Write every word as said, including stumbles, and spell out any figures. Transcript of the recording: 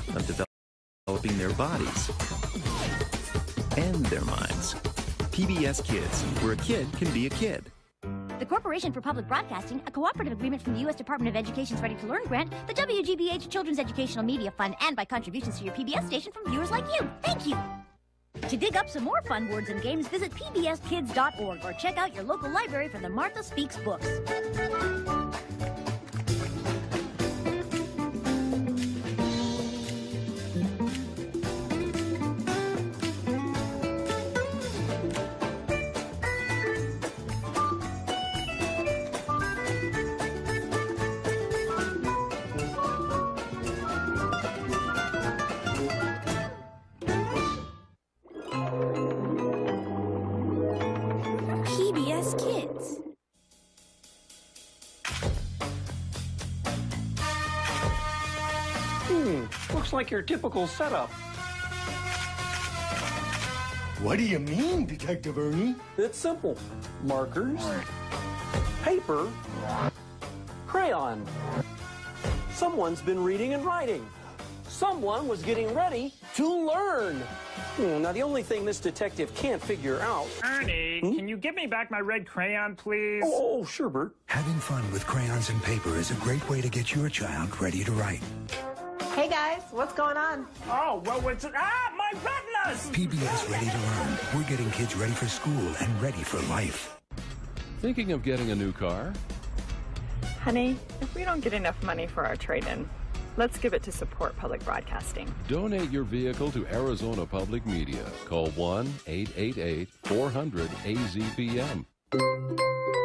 of developing their bodies and their minds. P B S Kids, where a kid can be a kid. The Corporation for Public Broadcasting, a cooperative agreement from the U S Department of Education's Ready to Learn grant, the W G B H Children's Educational Media Fund, and by contributions to your P B S station from viewers like you. Thank you! To dig up some more fun words and games, visit P B S kids dot org or check out your local library for the Martha Speaks books. P B S Kids. Hmm, looks like your typical setup. What do you mean, Detective Ernie? It's simple. Markers, paper, crayon. Someone's been reading and writing. Someone was getting ready to learn. Hmm, now, the only thing this detective can't figure out... Ernie, hmm? Can you give me back my red crayon, please? Oh, sure, Bert. Having fun with crayons and paper is a great way to get your child ready to write. Hey, guys, what's going on? Oh, well, what's it? Ah, my retinas! P B S Ready to Learn. We're getting kids ready for school and ready for life. Thinking of getting a new car? Honey, if we don't get enough money for our trade-in, let's give it to support public broadcasting. Donate your vehicle to Arizona Public Media. Call one eight eight eight, four hundred, A Z P M.